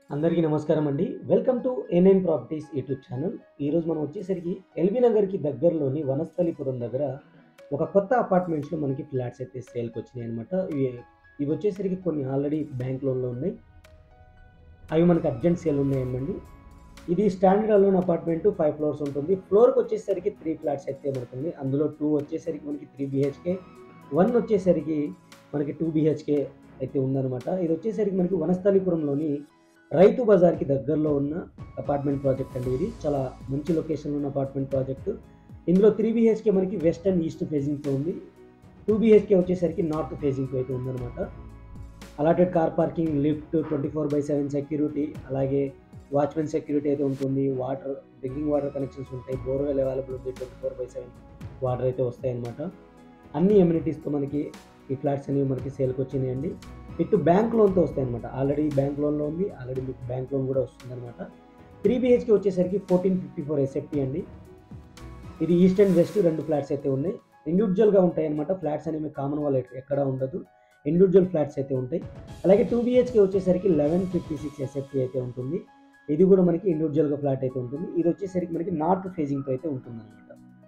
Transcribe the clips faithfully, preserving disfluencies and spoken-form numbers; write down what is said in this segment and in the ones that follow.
అందరికీ నమస్కారం అండి. Welcome to A nine properties YouTube channel. ఈరోజు మనం వచ్చేసరికి ఎల్బీ నగర్‌కి దగ్గరలోని వనస్థలిపురం దగ్గర ఒక కొత్త అపార్ట్మెంట్స్‌లో మనకి ఫ్లాట్స్ అయితే సేల్‌కి వచ్చినాయన్నమాట. ఇవి ఇవి వచ్చేసరికి కొన్ని ఆల్రెడీ బ్యాంక్ లోన్‌లో ఉన్నాయి. అవి మనకి అర్జెంట్ సేల్ ఉన్నాయండి. ఇది స్టాండర్డ్ అలోన్ అపార్ట్మెంట్ ఐదు ఫ్లోర్స్ ఉంటుంది. ఫ్లోర్‌కి వచ్చేసరికి మూడు ఫ్లాట్స్ అయితే మనకుంది. అందులో రెండు వచ్చేసరికి మనకి మూడు బీహెచ్‌కే, ఒకటి వచ్చేసరికి మనకి రెండు బీహెచ్‌కే అయితే ఉందన్నమాట. ఇది వచ్చేసరికి మనకి వనస్థలిపురంలోని రైతు బజార్‌కి దగ్గరలో ఉన్న అపార్ట్మెంట్ ప్రాజెక్ట్ అండి ఇది. చాలా మంచి లొకేషన్‌లో ఉన్న అపార్ట్మెంట్ ప్రాజెక్ట్. ఇందులో మూడు బీహెచ్‌కే మనకి వెస్ట్ అండ్ ఈస్ట్ ఫేసింగ్‌తో ఉంది. రెండు బీహెచ్‌కే వచ్చేసరికి నార్త్ ఫేసింగ్‌తో అయితే ఉందన్నమాట. Allotted car parking, lift, twenty four by seven security, అలాగే వాచ్‌మెన్ సెక్యూరిటీ అయితే ఉంటుంది. వాటర్, డ్రింకింగ్ వాటర్ కనెక్షన్స్ ఉంటాయి. బోర్‌వెల్ అవైలబుల్ ఉంది. Twenty four by seven water అయితే వస్తాయన్నమాట. అన్ని ఎమ్యూనిటీస్‌తో మనకి ఈ ఫ్లాట్స్ అనేవి మనకి సేల్‌కి వచ్చినాయండి. విత్ బ్యాంక్ లోన్‌తో వస్తాయన్నమాట. ఆల్రెడీ బ్యాంక్ లోన్‌లో ఉంది. ఆల్రెడీ మీకు బ్యాంక్ లోన్ కూడా వస్తుందన్నమాట. మూడు బీహెచ్‌కే వచ్చేసరికి పద్నాలుగు ఫిఫ్టీ ఫోర్ ఎస్ఎఫ్టీ అండి. ఇది ఈస్ట్ అండ్ వెస్ట్ రెండు ఫ్లాట్స్ అయితే ఉన్నాయి. ఇండివిడ్యువల్‌గా ఉంటాయన్నమాట. ఫ్లాట్స్ అనేవి కామన్ వాల్ ఎక్కడా ఉండదు. ఇండివిడ్యువల్ ఫ్లాట్స్ అయితే ఉంటాయి. అలాగే రెండు బీహెచ్‌కే వచ్చేసరికి పదకొండు ఫిఫ్టీ సిక్స్ ఎస్ఎఫ్టీ అయితే ఉంటుంది. ఇది కూడా మనకి ఇండివిడ్యువల్‌గా ఫ్లాట్ అయితే ఉంటుంది. ఇది వచ్చేసరికి మనకి నార్త్ ఫేసింగ్‌తో అయితే ఉంటుందన్నమాట.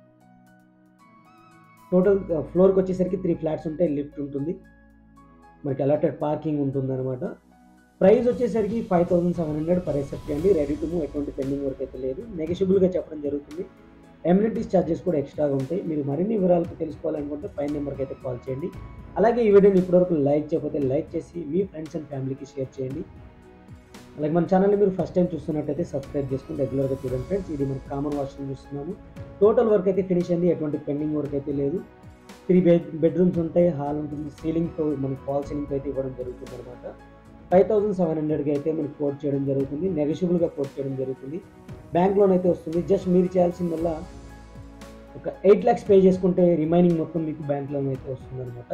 టోటల్ ఫ్లోర్‌కి వచ్చేసరికి మూడు ఫ్లాట్స్ ఉంటాయి. లిఫ్ట్ ఉంటుంది. మనకి అలాటెడ్ పార్కింగ్ ఉంటుందన్నమాట. ప్రైస్ వచ్చేసరికి ఐదు వేల ఏడు వందలు పర్ ఎస్ఎఫ్టీ అండి. రెడీ టు మూవ్, ఎటువంటి పెండింగ్ వర్క్ అయితే లేదు. నెగోషియబుల్‌గా చెప్పడం జరుగుతుంది. ఎమ్యూనిటీస్ చార్జెస్ కూడా ఎక్స్ట్రాగా ఉంటాయి. మీరు మరిన్ని వివరాలు తెలుసుకోవాలనుకుంటే పైన నెంబర్కి అయితే కాల్ చేయండి. అలాగే ఈ వీడియోని ఇప్పటివరకు లైక్ చేయకపోతే లైక్ చేసి మీ ఫ్రెండ్స్ అండ్ ఫ్యామిలీకి షేర్ చేయండి. అలాగే మన ఛానల్ని మీరు ఫస్ట్ టైం చూస్తున్నట్టయితే సబ్స్క్రైబ్ చేసుకుని రెగ్యులర్గా చూడండి ఫ్రెండ్స్. ఇది మనకి కామన్ వాష్రూమ్ చూస్తున్నాము. టోటల్ వర్క్ అయితే ఫినిష్ అయింది. ఎటువంటి పెండింగ్ వర్క్ అయితే లేదు. త్రీ బెడ్ బెడ్రూమ్స్ ఉంటాయి. హాల్ ఉంటుంది. సీలింగ్తో మనకి ఫాల్ సీలింగ్తో అయితే ఇవ్వడం జరుగుతుంది అనమాట. ఫైవ్ థౌసండ్ సెవెన్ హండ్రెడ్కి అయితే మనకి కోట్ చేయడం జరుగుతుంది. నెగోషియబుల్గా కోట్ చేయడం జరుగుతుంది. బ్యాంక్ లోన్ అయితే వస్తుంది. జస్ట్ మీరు చేయాల్సిందల్లా ఒక ఎయిట్ ల్యాక్స్ పే చేసుకుంటే రిమైనింగ్ మొత్తం మీకు బ్యాంక్ లోన్ అయితే వస్తుంది అనమాట.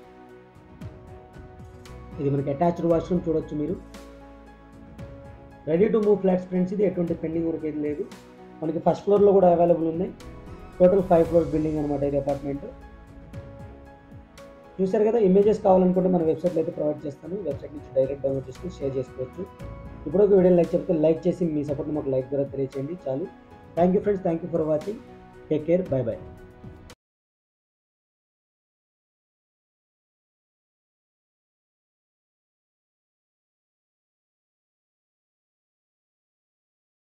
ఇది మనకి అటాచ్డ్ వాష్రూమ్ చూడొచ్చు మీరు. Ready to move flats friends. ఇది ఎటువంటి పెండింగ్ వర్క్ అయితే లేదు. మనకి ఫస్ట్ ఫ్లోర్లో కూడా అవైలబుల్ ఉన్నాయి. టోటల్ ఫైవ్ ఫ్లోర్స్ బిల్డింగ్ అనమాట ఇది అపార్ట్మెంట్. చూసారు కదా. ఇమేజెస్ కావాలనుకుంటే మన వెబ్సైట్లో అయితే ప్రొవైడ్ చేస్తాను. వెబ్సైట్ నుంచి డైరెక్ట్ డౌన్లోడ్ చేసుకుని షేర్ చేసుకోవచ్చు. ఇప్పుడు ఒక వీడియో లైక్ చెప్తే లైక్ చేసి మీ సపోర్ట్ మాకు లైక్ ద్వారా తెలియచేయండి చాలు. Thank you friends. Thank you for watching. Take care. Bye by.